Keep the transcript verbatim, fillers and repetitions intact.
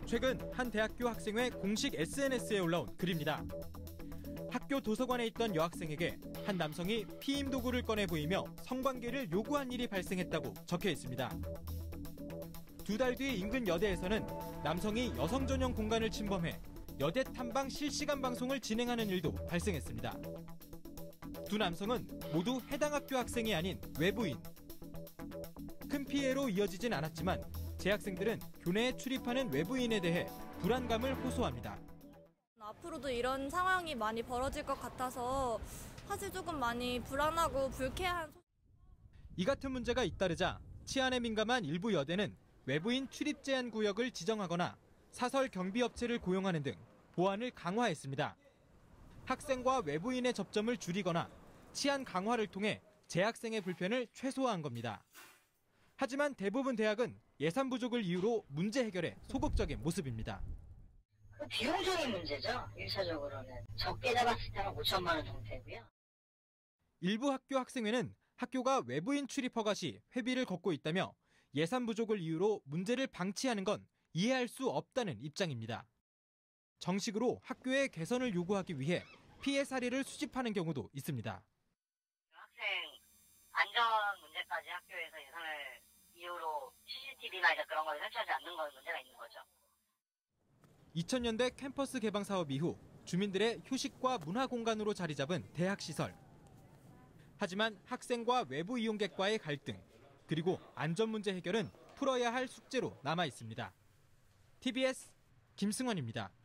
최근 한 대학교 학생회 공식 에스엔에스에 올라온 글입니다. 학교 도서관에 있던 여학생에게 한 남성이 피임 도구를 꺼내 보이며 성관계를 요구한 일이 발생했다고 적혀 있습니다. 두 달 뒤 인근 여대에서는 남성이 여성 전용 공간을 침범해 여대 탐방 실시간 방송을 진행하는 일도 발생했습니다. 두 남성은 모두 해당 학교 학생이 아닌 외부인. 큰 피해로 이어지진 않았지만 재학생들은 교내에 출입하는 외부인에 대해 불안감을 호소합니다. 앞으로도 이런 상황이 많이 벌어질 것 같아서 사실 조금 많이 불안하고 불쾌한. 이 같은 문제가 잇따르자 치안에 민감한 일부 여대는 외부인 출입 제한 구역을 지정하거나 사설 경비업체를 고용하는 등 보안을 강화했습니다. 학생과 외부인의 접점을 줄이거나 치안 강화를 통해 재학생의 불편을 최소화한 겁니다. 하지만 대부분 대학은 예산 부족을 이유로 문제 해결에 소극적인 모습입니다. 비용적인 문제죠. 일차적으로는. 적게 잡았을 때는 오천만 원 정도고요. 일부 학교 학생회는 학교가 외부인 출입 허가 시 회비를 걷고 있다며 예산 부족을 이유로 문제를 방치하는 건 이해할 수 없다는 입장입니다. 정식으로 학교의 개선을 요구하기 위해 피해 사례를 수집하는 경우도 있습니다. 학생 안전 문제까지 학교에서 예산을 이유로 씨씨티비나 이제 그런 걸 설치하지 않는 건 문제가 있는 거죠. 이천 년대 캠퍼스 개방 사업 이후 주민들의 휴식과 문화 공간으로 자리 잡은 대학 시설. 하지만 학생과 외부 이용객과의 갈등, 그리고 안전 문제 해결은 풀어야 할 숙제로 남아 있습니다. 티비에스 김승환입니다.